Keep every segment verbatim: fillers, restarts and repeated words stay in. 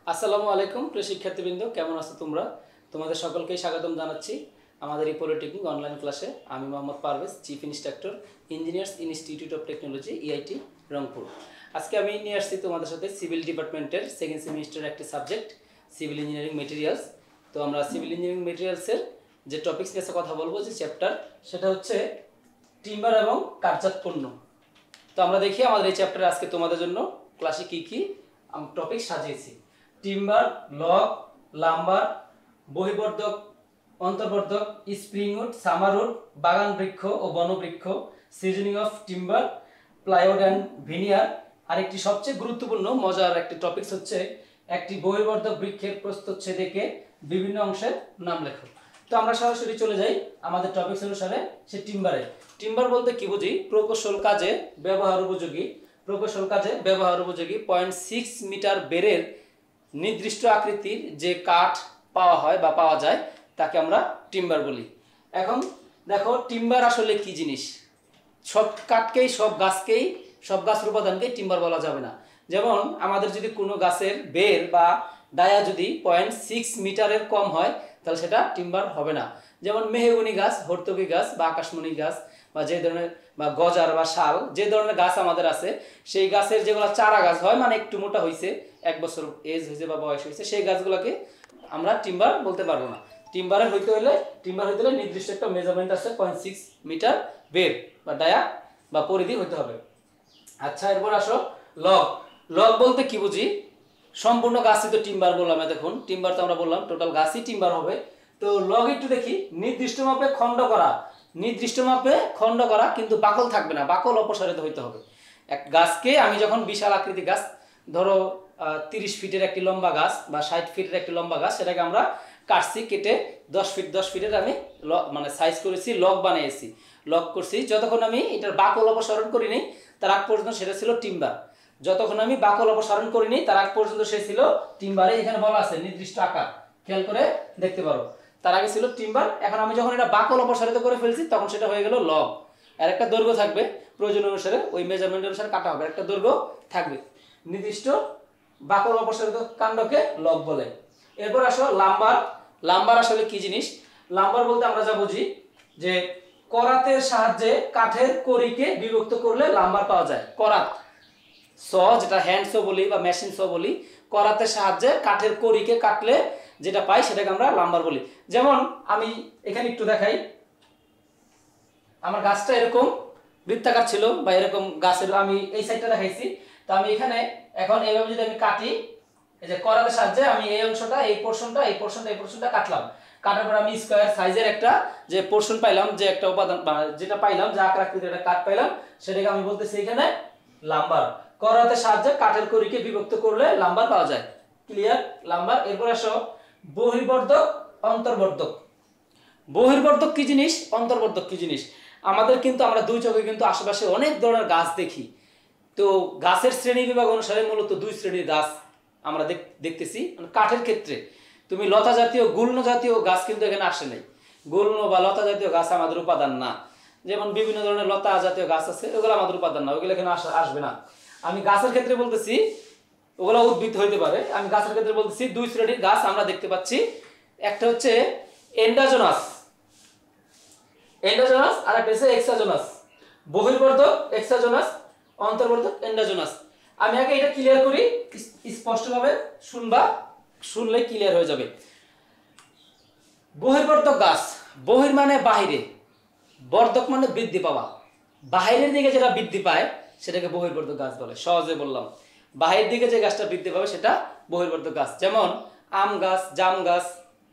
আসসালামু আলাইকুম প্রিয় শিক্ষার্থীবৃন্দ, কেমন আছো তোমরা? তোমাদের সকলকেই স্বাগতম জানাচ্ছি আমাদের ইপোলিটেকনিক অনলাইন ক্লাসে। আমি Mohammad Parvez, chief instructor, engineers institute of technology, EIT Rangpur. আজকে আমি নিয়ে আসছি তোমাদের সাথে সিভিল ডিপার্টমেন্টের সেকেন্ড সেমিস্টারের একটি সাবজেক্ট সিভিল ইঞ্জিনিয়ারিং মেটেরিয়ালস। তো আমরা সিভিল ইঞ্জিনিয়ারিং মেটেরিয়ালসের যে টপিকস নিয়ে কথা বলবো, যে চ্যাপ্টার, সেটা হচ্ছে টিম্বার এবং কাঠজাত পণ্য। তো আমরা দেখি আমাদের এই চ্যাপ্টারে আজকে তোমাদের জন্য ক্লাসে কি কি টপিক সাজিয়েছি। টিম্বার, লগ, লাম্বার, বহিবর্ধক, অন্তর্বর্ধক, স্প্রিংউড, সামারউড, বাগান বৃক্ষ ও বনবৃক্ষ, seasoning of timber, plywood and veneer. আরেকটি সবচেয়ে গুরুত্বপূর্ণ মজার একটি টপিকস হচ্ছে একটি বহিবর্ধক বৃক্ষের প্রস্থচ্ছেদ এঁকে বিভিন্ন অংশের নাম লেখো। তো আমরা সরাসরি চলে যাই আমাদের টপিকস অনুসারে সে টিম্বারে। টিম্বার বলতে কি বুঝি? প্রকৌশল কাজে ব্যবহার উপযোগী প্রকৌশল কাজে ব্যবহার উপযোগী পয়েন্ট সিক্স মিটার বেরের নির্দিষ্ট আকৃতির যে কাঠ পাওয়া হয় বা পাওয়া যায় তাকে আমরা টিম্বার বলি। এখন দেখো, টিম্বার আসলে কি জিনিস? সব কাঠকেই, সব গাছকেই, সব গাছের উপাদানকেই টিম্বার বলা যাবে না। যেমন আমাদের যদি কোনো গাছের বের বা ডায়া যদি পয়েন্ট সিক্স মিটারের কম হয় তাহলে সেটা টিম্বার হবে না। যেমন মেহগনি গাছ, হর্তকি গাছ বা আকাশমণি গাছ বা যে ধরনের বা গজার বা শাল, যে ধরনের গাছ আমাদের আছে, সেই গাছের যেগুলো চারা গাছ হয়, মানে একটু মোটা হয়েছে, এক বছর এজ হয়েছে বা বয়স হয়েছে, সেই গাছগুলোকে আমরা টিম্বার বলতে পারবো না। টিম্বারের হইতে হলে টিম্বার হইতে হলে নির্দিষ্ট একটা মেজারমেন্ট আছে, পয়েন্ট সিক্স মিটার বের বা ডায়া বা পরিধি হইতে হবে। আচ্ছা, এরপর আসো লগ। লগ বলতে কি বুঝি? সম্পূর্ণ গাছই তো টিম্বার বললাম। দেখুন, টিম্বার তো আমরা বললাম টোটাল গাছই টিম্বার হবে। তো লগ একটু দেখি, নির্দিষ্ট মাপে খণ্ড করা, নির্দিষ্ট মাপে খণ্ড করা, কিন্তু বাকল থাকবে না, বাকল অপসারিত হইতে হবে। এক গাছকে আমি যখন বিশাল আকৃতি গাছ, ধরো তিরিশ ফিটের একটি লম্বা গাছ বা ষাট ফিটের একটি লম্বা গাছ, সেটাকে আমরা কাটছি, কেটে দশ ফিট দশ ফিটের আমি মানে সাইজ করেছি, লগ বানিয়েছি, লগ করছি। যতক্ষণ আমি এটার বাকল অপসারণ করিনি তার আগ পর্যন্ত সেটা ছিল টিম্বার। যতক্ষণ আমি বাকল অপসারণ করিনি তার আগ পর্যন্ত সে ছিল টিম্বারে। এখানে বলা আছে নির্দিষ্ট আকার, খেয়াল করে দেখতে পারো। তার আগে ছিল টিম্বার, এখন আমি যখন এটা বাকল অপসারিত করে ফেলছি তখন সেটা হয়ে গেল লগ। আর একটা দৈর্ঘ্য থাকবে, প্রয়োজন অনুসারে ওই মেজারমেন্ট অনুসারে কাটা হবে, একটা দৈর্ঘ্য থাকবে। নির্দিষ্ট বাকল অপসারিত কাণ্ডকে লগ বলে। এরপর আসো লাম্বার। লাম্বার আসলে কি জিনিস? লাম্বার বলতে আমরা যা বুঝি যে করাতের সাহায্যে কাঠের কড়িকে বিভক্ত করলে লাম্বার পাওয়া যায়। করাত, স যেটা হ্যান্ড স বলি বা মেশিন স বলি, করাতের সাহায্যে কাঠের কড়িকে কাটলে যেটা পাই সেটাকে আমরা লাম্বার বলি। যেমন আমি এখানে একটু দেখাই, আমার গাছটা এরকম বৃত্তাকার ছিল বা এরকম গাছের আমি এই সাইডটা দেখাইছি। তো আমি এখানে এখন এইভাবে যদি আমি কাটি, এই যে করাতের সাহায্যে আমি এই অংশটা, এই পোর্শনটা, এই পোর্শনটা, এই পোর্শনটা কাটলাম। কাটার পর আমি স্কয়ার সাইজের একটা যে পোর্শন পাইলাম, যে একটা উপাদান যেটা পাইলাম, যে আকার আকৃতির একটা কাঠ পাইলাম, সেটাকে আমি বলতেছি এখানে লাম্বার। করাতের সাহায্যে কাঠের কড়িকে বিভক্ত করলে লাম্বার পাওয়া যায়। ক্লিয়ার? লাম্বার। এরপর আসো বহির্বর্ধক, অন্তর্বর্ধক। বহির্বর্ধক কি জিনিস, অন্তর্বর্ধক কি জিনিস? আমাদের কিন্তু আমরা দুই চোখে কিন্তু আশেপাশে অনেক ধরনের গাছ দেখি। তো গাছের শ্রেণী বিভাগ অনুসারে মূলত দুই শ্রেণীর গাছ আমরা দেখতেছি। কাঠের ক্ষেত্রে তুমি লতা জাতীয়, গুল্ম জাতীয় গাছ কিন্তু এখানে আসে নাই। গুল্ম বা লতা জাতীয় গাছ আমাদের উপাদান না। যেমন বিভিন্ন ধরনের লতা জাতীয় গাছ আছে, ওগুলো আমাদের উপাদান না, ওগুলো এখানে আসবে না। আমি গাছের ক্ষেত্রে বলতেছি, ওগুলো উদ্ভিদ হইতে পারে। আমি গাছের ক্ষেত্রে বলতেছি দুই শ্রেণীর গাছ আমরা দেখতে পাচ্ছি। একটা হচ্ছে এন্ডোজোনাস, এন্ডোজোনাস, আর একটা হচ্ছে এক্সোজোনাস। বহির্বর্ধক এক্সোজোনাস, অন্তর্বর্ধক এন্ডোজোনাস। আমি আগে এটা ক্লিয়ার করি, স্পষ্টভাবে শুনবা, শুনলে ক্লিয়ার হয়ে যাবে। বহির্বর্ধক গাছ, বহির মানে বাহিরে, বর্ধক মানে বৃদ্ধি পাওয়া, বাহিরের দিকে যেটা বৃদ্ধি পায় সেটাকে বহির্বর্ধক গাছ বলে। সহজে বললাম, বাহিরের দিকে যে গাছটা বৃদ্ধি পাবে সেটা বহির্বর্ধক গাছ। যেমন আম গাছ, জাম গাছ,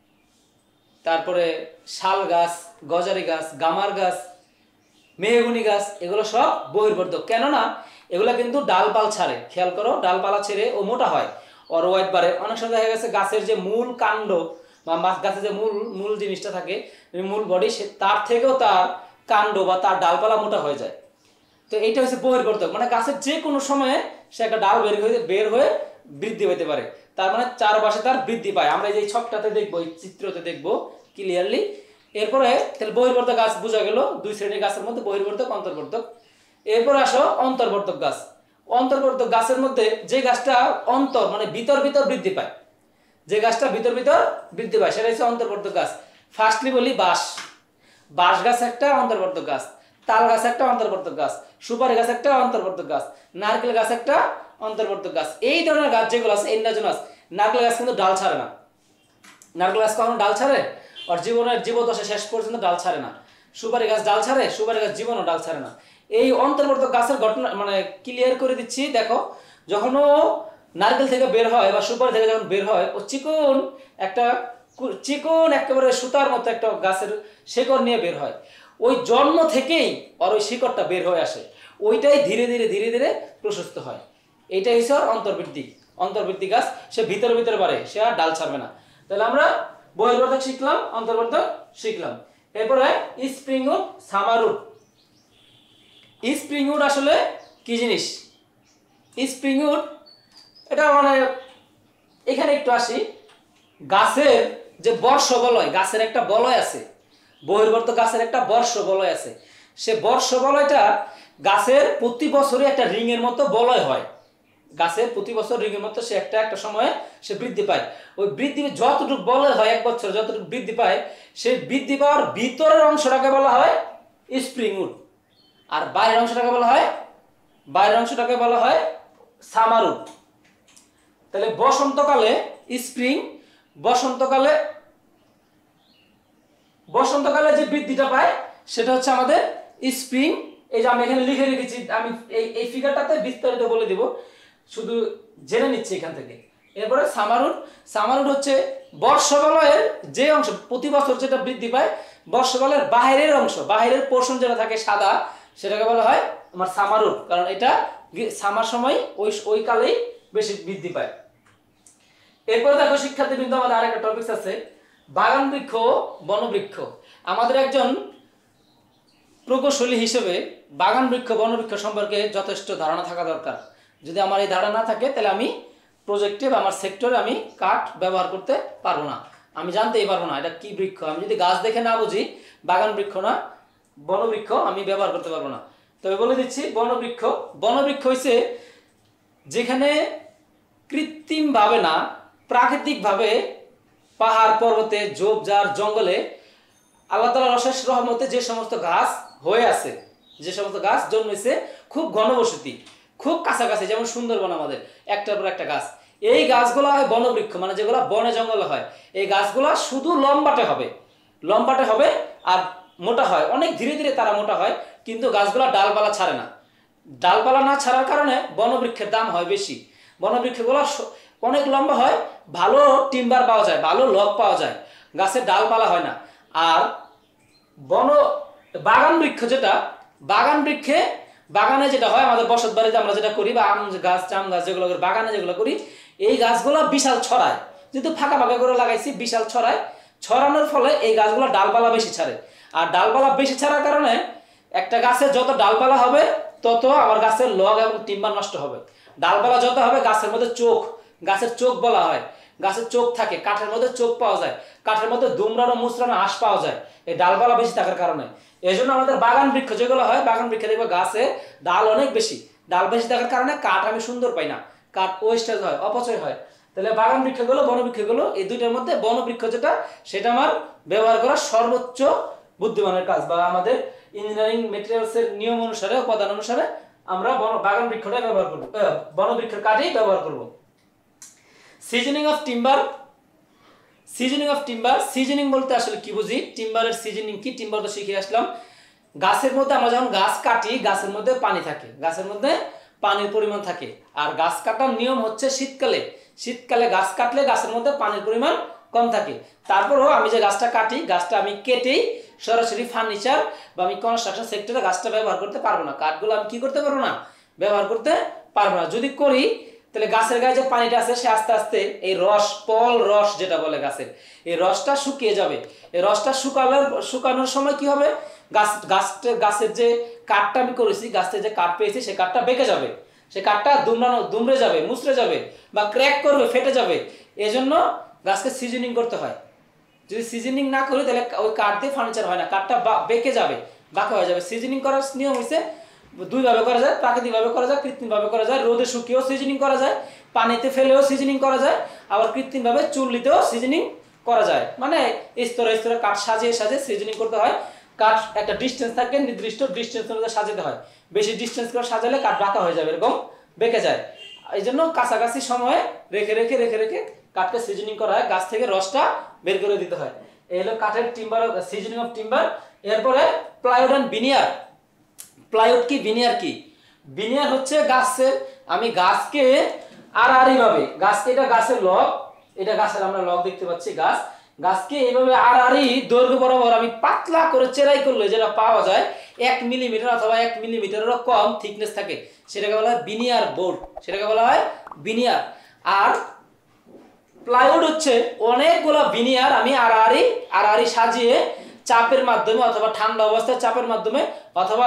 তারপরে শাল গাছ, গজারি গাছ, গামার গাছ, মেহগনি গাছ, এগুলো সব বহির্বর্ধক। কেননা এগুলো কিন্তু ডালপাল ছাড়ে, খেয়াল করো, ডালপালা ছেড়ে ও মোটা হয়, ওর ওয়েট বাড়ে। অনেক সময় দেখা গেছে গাছের যে মূল কাণ্ড বা গাছের যে মূল মূল জিনিসটা থাকে, মূল বডি, সে তার থেকেও তার কাণ্ড বা তার ডালপালা মোটা হয়ে যায়। তো এইটা হচ্ছে বহির্বর্ধক, মানে গাছের যে কোনো সময়ে সে একটা ডাল বের হয়ে বের হয়ে বৃদ্ধি হতে পারে, তার মানে চারপাশে তার বৃদ্ধি পায়। আমরা এই ছকটাতে দেখবো, এই চিত্রতে দেখবো ক্লিয়ারলি। এরপরে তাহলে বহির্বর্ধক গাছ বোঝা গেল, দুই শ্রেণীর গাছের মধ্যে বহির্বর্ধক, অন্তর্বর্ধক। এরপর আসো অন্তর্বর্ধক গাছ। অন্তর্বর্ধক গাছের মধ্যে যে গাছটা অন্তর মানে ভিতর ভিতর বৃদ্ধি পায়, যে গাছটা ভিতর ভিতর বৃদ্ধি পায় সেটা হচ্ছে অন্তর্বর্ধক গাছ। ফার্স্টলি বলি বাঁশ, বাঁশ গাছ একটা অন্তর্বর্ধক গাছ, তাল গাছ একটা অন্তর্বর্ধক গাছ, সুপারি গাছ একটা অন্তর্বর্ধক গাছ, নারকেল গাছ একটা অন্তর্বর্ধক গাছ। এই ধরনের গাছ যেগুলো আছে এন্ডোজেনাস। নারকেল গাছ কিন্তু ডাল ছাড়ে না, নারকেল গাছ কখনো ডাল ছাড়ে? ওর জীবনের জীবদশা শেষ পর্যন্ত ডাল ছাড়ে না। সুপারি গাছ ডাল ছাড়ে? সুপারি গাছ জীবনও ডাল ছাড়ে না। এই অন্তর্বর্ধক গাছের ঘটনা মানে ক্লিয়ার করে দিচ্ছি। দেখো, যখন ও নারকেল থেকে বের হয় বা সুপারি থেকে যখন বের হয়, ও চিকন একটা চিকন একেবারে সুতার মতো একটা গাছের শিকড় নিয়ে বের হয়। ওই জন্ম থেকেই আর ওই শিকড়টা বের হয়ে আসে, ওইটাই ধীরে ধীরে ধীরে ধীরে প্রশস্ত হয়। এইটাই হচ্ছে ওর অন্তর্বৃদ্ধি। অন্তর্বৃদ্ধি গাছ, সে ভিতরে ভিতরে বাড়ে, সে আর ডাল ছাড়বে না। তাহলে আমরা বহির্বর্ধক শিখলাম, অন্তর্বর্ধক শিখলাম। এরপরে spring wood, summer wood. Spring wood আসলে কি জিনিস? স্প্রিং উড এটা মানে এখানে একটু আসি। গাছের যে বর্ষ বলয়, গাছের একটা বলয় আছে, বহির্বর্ধক গাছের একটা বর্ষ বলয় আছে। সে বর্ষ বলয়টা গাছের প্রতি বছরই একটা রিং এর মতো বলয় হয়। গাছের প্রতি বছর রিং এর মতো সে একটা একটা সময়ে সে বৃদ্ধি পায়। ওই বৃদ্ধি যতটুকু বলয় হয় এক বছর যতটুকু বৃদ্ধি পায়, সেই বৃদ্ধি পাওয়ার ভিতরের অংশটাকে বলা হয় স্প্রিং উড, আর বাইরের অংশটাকে বলা হয় বাইরের অংশটাকে বলা হয় সামার উড। তাহলে বসন্তকালে স্প্রিং, বসন্তকালে বসন্তকালে যে বৃদ্ধিটা পায় সেটা হচ্ছে আমাদের স্প্রিং। এই যে আমি এখানে লিখে রেখেছি, আমি এই এই ফিগারটাতে বিস্তারিত বলে দিব, শুধু জেনে নিচ্ছি এখান থেকে। এরপরে সামার উড। সামার উড হচ্ছে বর্ষবলয়ের যে অংশ প্রতি বছর যেটা বৃদ্ধি পায়, বর্ষবলয়ের বাইরের অংশ, বাইরের পোর্শন যেটা থাকে সাদা, সেটাকে বলা হয় আমার সামার উড, কারণ এটা সামার সময় ওই ওই কালেই বেশি বৃদ্ধি পায়। এরপরে দেখো শিক্ষার্থীবৃন্দ, আমাদের আরেকটা টপিক আছে বাগান বৃক্ষ, বনবৃক্ষ। আমাদের একজন প্রকৌশলী হিসেবে বাগান বৃক্ষ, বনবৃক্ষ সম্পর্কে যথেষ্ট ধারণা থাকা দরকার। যদি আমার এই ধারণা না থাকে তাহলে আমি প্রজেক্টে বা আমার সেক্টরে আমি কাঠ ব্যবহার করতে পারবো না, আমি জানতেই পারবো না এটা কি বৃক্ষ। আমি যদি গাছ দেখে না বুঝি বাগান বৃক্ষ না বনবৃক্ষ আমি ব্যবহার করতে পারবো না। তবে বলে দিচ্ছি বনবৃক্ষ। বনবৃক্ষ হচ্ছে যেখানে কৃত্রিমভাবে না, প্রাকৃতিকভাবে পাহাড় পর্বতে ঝোপঝাড় জঙ্গলে আল্লাহ তাআলার অশেষ রহমতে যে সমস্ত গাছ হয়ে আছে, যে সমস্ত গাছ জন্মেছে খুব ঘনবসতি, খুব কাছাকাছি, যেমন সুন্দরবন আমাদের একটার পর একটা গাছ, এই গাছগুলো হয় বনবৃক্ষ, মানে যেগুলো বনে জঙ্গলে হয়। এই গাছগুলো শুধু লম্বাটে হবে, লম্বাটে হবে আর মোটা হয়, অনেক ধীরে ধীরে তারা মোটা হয়, কিন্তু গাছগুলো ডালপালা ছাড়ে না। ডালপালা না ছাড়ার কারণে বনবৃক্ষের দাম হয় বেশি। বনবৃক্ষগুলো অনেক লম্বা হয়, ভালো টিম্বার পাওয়া যায়, ভালো লগ পাওয়া যায়, গাছের ডালপালা হয় না। আর বন বাগান বৃক্ষ যেটা, বাগান বৃক্ষে বাগানে যেটা হয় আমাদের বসত বাড়িতে আমরা যেটা করি, বা আম গাছ জাম গাছ যেগুলো বাগানে যেগুলো করি, এই গাছগুলো বিশাল ছড়ায়, যেহেতু ফাঁকা ফাঁকা করে লাগাইছি বিশাল ছড়ায়, ছড়ানোর ফলে এই গাছগুলো ডালপালা বেশি ছাড়ে। আর ডালপালা বেশি ছাড়ার কারণে একটা গাছের যত ডালপালা হবে তত আমার গাছের লগ এবং টিম্বার নষ্ট হবে। ডালপালা যত হবে গাছের মধ্যে চোখ, গাছের চোখ বলা হয়, গাছের চোখ থাকে, কাঠের মধ্যে চোখ পাওয়া যায়, কাঠের মধ্যে দুমড়ানো মুচড়ানো আঁশ পাওয়া যায় এই ডালপালা বেশি থাকার কারণে। এই জন্য আমাদের বাগান বৃক্ষ যেগুলো হয়, বাগান বৃক্ষে দেখবে গাছে ডাল অনেক বেশি, ডাল বেশি থাকার কারণে কাঠ আমি সুন্দর পাই না, কাঠ ওয়েস্টেজ হয়, অপচয় হয়। তাহলে বাগান বৃক্ষগুলো বনবৃক্ষগুলো এই দুইটার মধ্যে বনবৃক্ষ যেটা, সেটা আমার ব্যবহার করা সর্বোচ্চ বুদ্ধিমানের কাজ, বা আমাদের ইঞ্জিনিয়ারিং মেটেরিয়ালসের নিয়ম অনুসারে, উপাদান অনুসারে আমরা বাগান বৃক্ষটাই ব্যবহার করবো, বনবৃক্ষের কাঠই ব্যবহার করবো। Seasoning of timber. Seasoning of timber, seasoning বলতে আসলে কি বুঝি, টিম্বারের সিজনিং কি, টিম্বার তো শিখে আসলাম। গাছের মধ্যে আমরা যখন গাছ কাটি, গাছের মধ্যে পানি থাকে, গাছের মধ্যে পানির পরিমাণ থাকে। আর গাছ কাটার নিয়ম হচ্ছে শীতকালে, শীতকালে গাছ কাটলে গাছের মধ্যে পানির পরিমাণ কম থাকে। তারপরও আমি যে গাছটা কাটি, গাছটা আমি কেটেই সরাসরি ফার্নিচার বা আমি কনস্ট্রাকশন সেক্টরে গাছটা ব্যবহার করতে পারবো না, কাঠগুলো আমি কি করতে পারবো না, ব্যবহার করতে পারবো না। যদি করি তাহলে গাছের গায়ে যে পানিটা আছে সে আস্তে আস্তে এই রস, পল রস যেটা বলে গাছের, এই রসটা শুকিয়ে যাবে। এই রসটা শুকানোর শুকানোর সময় কি হবে, গাছ গাছটা গাছের যে কাঠটা আমি করেছি, গাছের যে কাঠ পেয়েছি সে কাঠটা বেঁকে যাবে, সে কাঠটা দুমড়ানো দুমড়ে যাবে, মুচড়ে যাবে বা ক্র্যাক করবে, ফেটে যাবে। এই জন্য গাছকে সিজনিং করতে হয়। যদি সিজনিং না করি তাহলে ওই কাঠ দিয়ে ফার্নিচার হয় না, কাঠটা বেঁকে যাবে, বাঁকা হয়ে যাবে। সিজনিং করার নিয়ম হচ্ছে দুইভাবে করা যায়, প্রাকৃতিকভাবে করা যায়, কৃত্রিমভাবে করা যায়। রোদে শুকিয়েও সিজনিং করা যায়, পানিতে ফেলেও সিজনিং করা যায়, আবার কৃত্রিমভাবে চুল্লিতেও সিজনিং করা যায়। মানে স্তরে স্তরে কাঠ সাজিয়ে সাজিয়ে সিজনিং করতে হয়। কাঠ একটা ডিস্টেন্স থাকে, নির্দিষ্ট ডিস্টেন্স অনুযায়ী সাজাতে হয়। বেশি ডিস্টেন্স করে সাজালে কাঠ বাঁকা হয়ে যাবে, এরকম বেঁকে যায়। এই জন্য কাছাকাছি সময়ে রেখে রেখে রেখে রেখে কাঠকে সিজনিং করা হয়, গাছ থেকে রসটা বের করে দিতে হয়। এই হলো কাঠের টিম্বার, সিজনিং অফ টিম্বার। এরপরে প্লাইউড অ্যান্ড ভিনিয়ার। প্লাইউড কি, ভিনিয়ার কি? ভিনিয়ার হচ্ছে গাছের, আমি গাছকে আড়াআড়ি ভাবে, গাছকে, এটা গাছের লগ, এটা গাছের আমরা লগ দেখতে পাচ্ছি, গাছ গাছকে এইভাবে আড়াআড়ি দৈর্ঘ্য বরাবর আমি পাতলা করে চেরাই করলে যেটা পাওয়া যায় এক মিলিমিটার অথবা এক মিলিমিটারেরও কম থিকনেস থাকে, সেটাকে বলা হয় ভিনিয়ার বোর্ড, সেটাকে বলা হয় ভিনিয়ার। আর প্লাইউড হচ্ছে অনেকগুলো ভিনিয়ার আমি আড়াআড়ি আড়াআড়ি সাজিয়ে চাপের মাধ্যমে অথবা ঠান্ডা অবস্থায় চাপের মাধ্যমে অথবা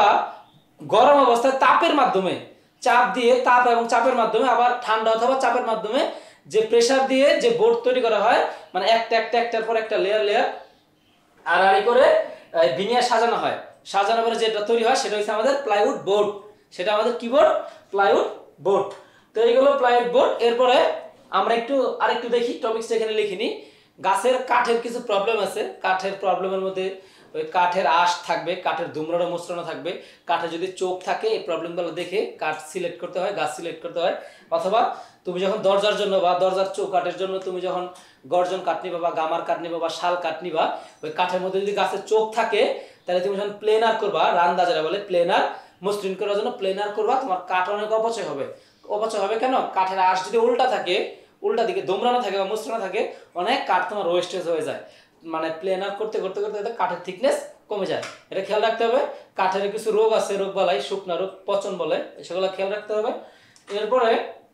গরম অবস্থায় তাপের মাধ্যমে, চাপ দিয়ে তাপ এবং চাপের মাধ্যমে, আবার ঠান্ডা অথবা চাপের মাধ্যমে যে প্রেসার দিয়ে যে বোর্ড তৈরি করা হয়, মানে একটা একটা একটার পর একটা লেয়ার লেয়ার আড়াআড়ি করে ভিনিয়ার সাজানো হয়। সাজানোর পরে যেটা তৈরি হয় সেটা হচ্ছে আমাদের প্লাইউড বোর্ড, সেটা আমাদের কি বোর্ড? Plywood board. তো এইগুলো প্লাইউড বোর্ড। এরপরে আমরা একটু আরেকটু দেখি, টপিকসটা এখানে লিখিনি। গাছের কাঠের কিছু প্রবলেম আছে। কাঠের প্রবলেমের মধ্যে ওই কাঠের আঁশ থাকবে, কাঠের ধুমরানো মোচড়ানো থাকবে, কাঠে যদি চোখ থাকে এই প্রবলেমগুলো দেখে কাঠ সিলেক্ট করতে হয়, গাছ সিলেক্ট করতে হয়। অথবা তুমি যখন দরজার জন্য বা দরজার চৌকাঠের জন্য তুমি যখন গর্জন কাঠ নিবা বা গামার কাঠ নিবা বা শাল কাঠ নিবা, ওই কাঠের মধ্যে যদি গাছের চোখ থাকে তাহলে তুমি যখন প্লেনার করবা, রান্দা যারা বলে প্লেনার, মসৃণ করার জন্য প্লেনার করবা, তোমার কাঠ অনেক অপচয় হবে। অপচয় হবে কেন? কাঠের আঁশ যদি উল্টা থাকে, উল্টা দিকে দোমরানো থাকে বা মোচড়ানো থাকে, অনেক কাঠ তোমার ওয়েস্টেজ হয়ে যায়। মানে প্লেনার করতে করতে করতে কাঠের থিকনেস কমে যায়, এটা খেয়াল রাখতে হবে। কাঠের কিছু রোগ আছে, রোগ বালাই, শুকনা রোগ, পচন বলে, সেগুলো খেয়াল রাখতে হবে। এরপরে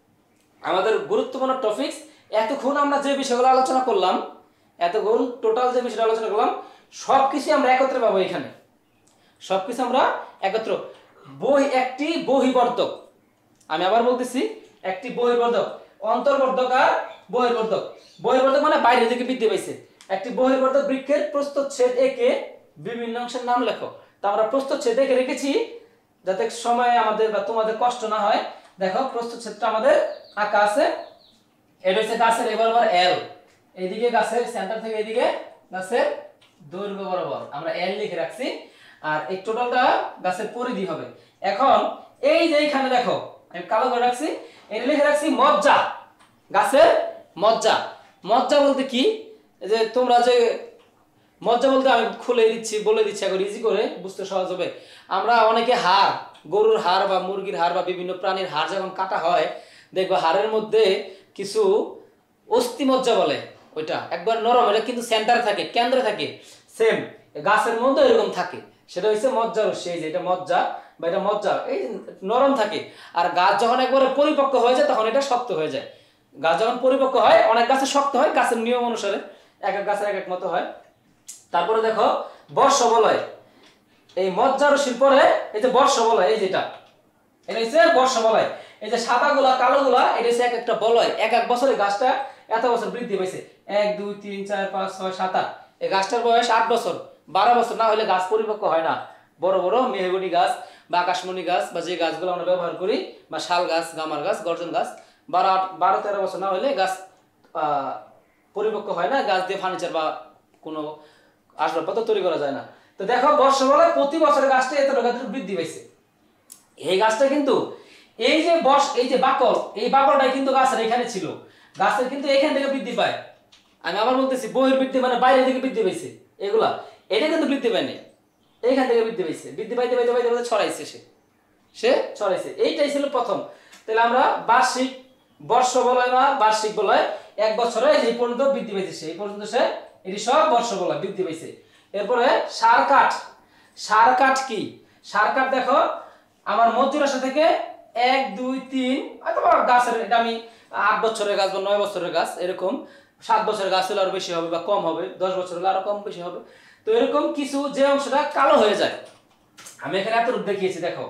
আমাদের গুরুত্বপূর্ণ টপিকস, এতক্ষণ আমরা যে বিষয়গুলো আলোচনা করলাম, এতক্ষণ টোটাল যে বিষয়টা আলোচনা করলাম সব কিছু আমরা একত্রে পাবো এখানে, সব কিছু আমরা একত্র। বই একটি বহির্বর্ধক, আমি আবার বলতেছি, একটি বহির্বর্ধক, অন্তর্বর্ধক আর বহির্বর্ধক। বহির্বর্ধক মানে বাইরে থেকে বৃদ্ধি পাইছে। একটি বহির্বর্ধক বৃক্ষের প্রস্থচ্ছেদ একে বিভিন্ন অংশের নাম লেখো। তা আমরা প্রস্থচ্ছেদ একে রেখেছি যাতে সময় আমাদের বা তোমাদের কষ্ট না হয়। দেখো প্রস্থচ্ছেদটা আমাদের আঁকা আছে, এটা হচ্ছে গাছের এ বরাবর এল, এইদিকে গাছের সেন্টার থেকে এইদিকে গাছের দৈর্ঘ্য বরাবর আমরা এল লিখে রাখছি। আর এই টোটালটা গাছের পরিধি হবে। এখন এই যে এইখানে দেখো আমি কালো করে রাখছি, এটা লিখে রাখছি মজ্জা, গাছের মজ্জা। মজ্জা বলতে কি? যে তোমরা যে মজ্জা বলতে আমি খুলে দিচ্ছি, বলে দিচ্ছি এখন ইজি করে বুঝতে সহজ হবে। আমরা অনেকে হাড়, গরুর হাড় বা মুরগির হাড় বা বিভিন্ন প্রাণীর হাড় যখন কাটা হয়, দেখবো হাড়ের মধ্যে কিছু অস্থি মজ্জা বলে, ওইটা একবার নরম, এটা কিন্তু সেন্টারে থাকে, কেন্দ্রে থাকে। সেম গাছের মধ্যে এরকম থাকে, সেটা হচ্ছে মজ্জা রশ্মি। এই যে এটা মজ্জা বা এটা মজ্জা, এই নরম থাকে। আর গাছ যখন একবারে পরিপক্ক হয়ে যায় তখন এটা শক্ত হয়ে যায়। গাছ যখন পরিপক্ক হয়, অনেক গাছে শক্ত হয়, গাছের নিয়ম অনুসারে এক এক গাছের এক এক মতো হয়। তারপরে দেখো বর্ষ বলয়, এই মজ্জা রশ্মির পরে এই যে বর্ষ বলয়, এই যেটা এটা হচ্ছে বর্ষ বলয়। এই যে সাদা গুলা কালো গুলা, এটা হচ্ছে এক একটা বলয়। এক এক বছরে গাছটা এত বছর বৃদ্ধি পাইছে, এক দুই তিন চার পাঁচ ছয় সাত আট, এই গাছটার বয়স আট বছর বারো বছর না হলে গাছ পরিপক্ক হয় না। বড় বড় মেহগনি গাছ বা আকাশমণি গাছ বা যে গাছগুলো আমরা ব্যবহার করি, বা শাল গাছ, গামার গাছ, গর্জন গাছ, বারো আট বারো তেরো বছর না হলে গাছ আহ পরিপক্ক হয় না, গাছ দিয়ে ফার্নিচার বা কোনো আসবাবপত্র তৈরি করা যায় না। তো দেখো বর্ষ বলে প্রতি বছরে গাছটা এতটা বৃদ্ধি পাইছে। এই গাছটা কিন্তু এই যে বর্ষ, এই যে বাকল, এই বাকলটাই কিন্তু গাছের এখানে ছিল, গাছের কিন্তু এখান থেকে বৃদ্ধি পায়। আমি আবার বলতেছি বহির্বৃদ্ধি মানে বাইরে থেকে বৃদ্ধি পাইছে, এগুলা এটা কিন্তু বৃদ্ধি পায়নি, এইখান থেকে বৃদ্ধি পাইছে, বৃদ্ধি পাইতে পাইতে পাইতে পাইতে ছড়াইছে, সে সে ছড়াইছে। এইটাই ছিল প্রথম। তাহলে আমরা বার্ষিক বর্ষ বলয় বা বার্ষিক বলয়, এক বছরে এই পর্যন্ত বৃদ্ধি পাইছে, এই পর্যন্ত সে এটি সব বর্ষ বলয় বৃদ্ধি পাইছে। এরপরে সার কাঠ। সার কাঠ কি? সার কাঠ দেখো আমার মধ্যরাশি থেকে এক দুই তিন, অথবা গাছের এটা আমি আট বছরের গাছ বা নয় বছরের গাছ, এরকম সাত বছরের গাছ হলে আরো বেশি হবে বা কম হবে, দশ বছর হলে আরো কম বেশি হবে। তো এরকম কিছু যে অংশটা কালো হয়ে যায়, আমি এখানে এত রূপ দেখিয়েছি, দেখো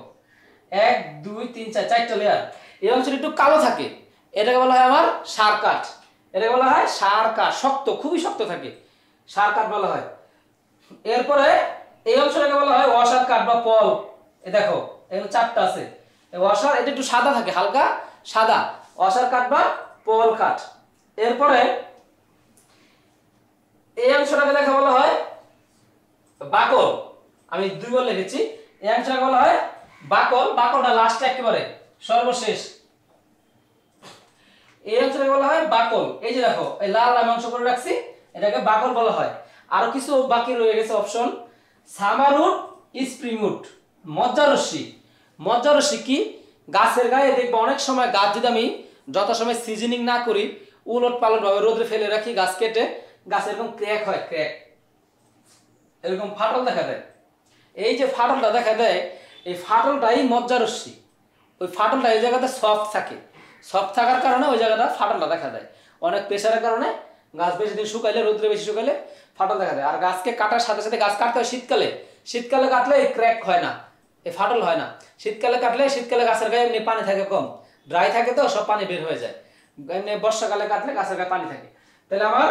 এক দুই তিন চার, চারটা লেয়ার, এই অংশটা একটু কালো থাকে, এটাকে বলা হয় আমার সার কাঠ। এটাকে বলা হয় সার কাঠ, শক্ত, খুবই শক্ত থাকে, সার কাঠ বলা হয়। এরপরে এই অংশটাকে বলা হয় অসার কাঠ বা পল। এ দেখো এখানে চারটা আছে। ওয়াশার এটা একটু সাদা থাকে, হালকা সাদা। ওয়াশার কাট বা পোল কাট। এরপরে এই অংশটাকে দেখা বলা হয় বাকল। আমি দুইবার লিখেছি। এই অংশটাকে বলা হয় বাকল। বাকলটা লাস্টে একেবারে সর্বশেষ। এই অংশটাকে বলা হয় বাকল। এই যে দেখো এই লাল লাল অংশ করে রাখছি, এটাকে বাকল বলা হয়। আরো কিছু বাকি রয়ে গেছে অপশন। সামারুট, স্প্রিংউড, মজ্জারস্যি। মজ্জারস্যি কি? গাছের গায়ে দেখবো অনেক সময় গাছ যদি আমি যথাসময় সিজনিং না করি, উলট পালট ভাবে রোদে ফেলে রাখি, গাছ কেটে গাছ এরকম ক্র্যাক হয়, ক্র্যাক এরকম ফাটল দেখা দেয়। এই যে ফাটলটা দেখা দেয়, এই ফাটলটাই মজ্জারস্যি। ওই ফাটলটা এই জায়গাতে সফট থাকে, সফট থাকার কারণে ওই জায়গাটা ফাটলটা দেখা দেয়। অনেক প্রেসারের কারণে গাছ বেশি দিন শুকাইলে, রোদ্রে বেশি শুকাইলে ফাটল দেখা দেয়। আর গাছকে কাটার সাথে সাথে গাছ কাটতে হয় শীতকালে। শীতকালে কাটলে এই ক্র্যাক হয় না, এই ফাটল হয় না। শীতকালে কাটলে, শীতকালে গাছের গায়ে এমনি পানি থাকে কম, ড্রাই থাকে তো সব পানি বের হয়ে যায়। এমনি বর্ষাকালে কাটলে গাছের গায়ে পানি থাকে। তাহলে আমার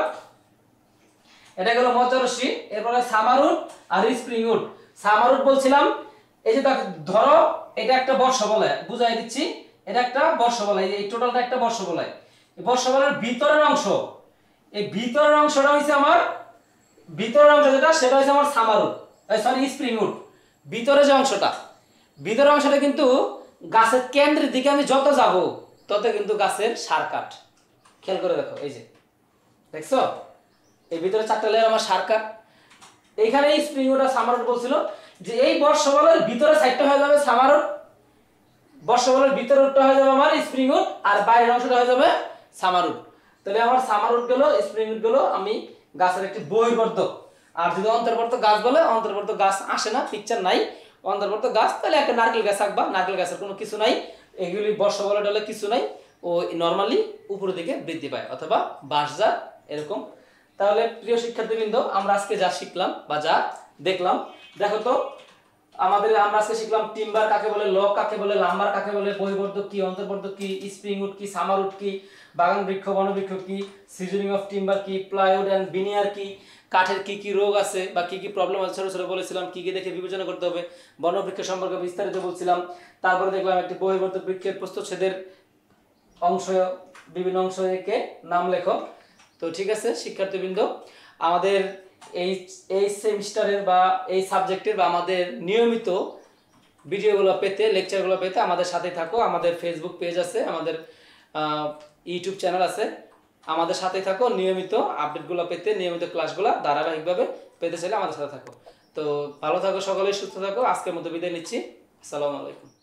এটা গেল মজ্জারস্যি। এরপরে সামারুট আর স্প্রিংউড। সামারুট বলছিলাম এই যে ধরো এটা একটা বর্ষবলয়, বুঝাই দিচ্ছি। এটা একটা বর্ষবলয়, এই টোটালটা একটা বর্ষবলয়। এই বর্ষবলয়ের ভিতরের অংশ, এই ভিতরের অংশটা হইছে আমার, ভিতরের অংশ যেটা সেটা হইছে আমার সামারুট, সরি স্প্রিংউড। ভিতরে যে অংশটা, ভিতরের অংশটা কিন্তু গাছের কেন্দ্রের দিকে আমি যত যাব তত কিন্তু গাছের সার কাঠ। খেয়াল করে দেখো, এই যে দেখছো এই ভিতরে চারটা লেয়ার আমার সার কাঠ। এইখানে স্প্রিংউড আর সামারুট বলছিল যে এই বর্ষবলয়ের ভিতরে সাইডটা হয়ে যাবে সামারুট, বর্ষবলয়ের ভিতরটা হয়ে যাবে আমার স্প্রিংউড, আর বাইরের অংশটা হয়ে যাবে সামারুট। তাহলে আমার সামারুট গেল, স্প্রিংউড গেল আমি গাছের একটি বহির্বর্ধক। আর যদি অন্তর্বর্ধক গাছ বলে, অন্তর্বর্ধক গাছ আসে না, পিকচার নাই অন্তর্বর্ধক গাছ, তাহলে একটা নারকেল গাছ আঁকবা, নারকেল গাছের কোনো কিছু নাই। এগুলি বর্ষবলয় ডলে কিছু নাই, ও নর্মালি উপরের দিকে বৃদ্ধি পায়, অথবা বাঁশঝাড় এরকম। তাহলে প্রিয় শিক্ষার্থীবৃন্দ, আমরা আজকে যা শিখলাম বা যা দেখলাম, দেখো তো আমাদের আমরা আজকে শিখলাম টিম্বার কাকে বলে, লগ কাকে বলে, লাম্বার কাকে বলে, বহির্বর্ধক কি, অন্তর্বর্ধক কি, স্প্রিংউড কি, সামারউড কি, বাগান বৃক্ষ বনবৃক্ষ কি, সিজনিং অফ টিম্বার কি, প্লাইউড এন্ড বিনিয়ার কি, কাঠের কি কি রোগ আছে বা কি কি প্রবলেম আছে ছোট ছোট বলেছিলাম, কি কি দেখে বিবেচনা করতে হবে, বনবৃক্ষ সম্পর্কে বিস্তারিত বলছিলাম। তারপরে দেখলাম একটি বহির্বর্ধক বৃক্ষের প্রস্থচ্ছেদের অংশ, বিভিন্ন অংশ একে নাম লেখো। তো ঠিক আছে শিক্ষার্থীবৃন্দ, আমাদের এই এই সেমিস্টারের বা এই সাবজেক্টের বা আমাদের নিয়মিত ভিডিওগুলো পেতে, লেকচারগুলো পেতে আমাদের সাথে থাকো। আমাদের ফেসবুক পেজ আছে, আমাদের ইউটিউব চ্যানেল আছে, আমাদের সাথে থাকো। নিয়মিত আপডেটগুলো পেতে, নিয়মিত ক্লাসগুলো ধারাবাহিকভাবে পেতে চাইলে আমাদের সাথে থাকো। তো ভালো থাকো সকলেই, সুস্থ থাকো। আজকের মতো বিদায় নিচ্ছি। আসসালামু আলাইকুম।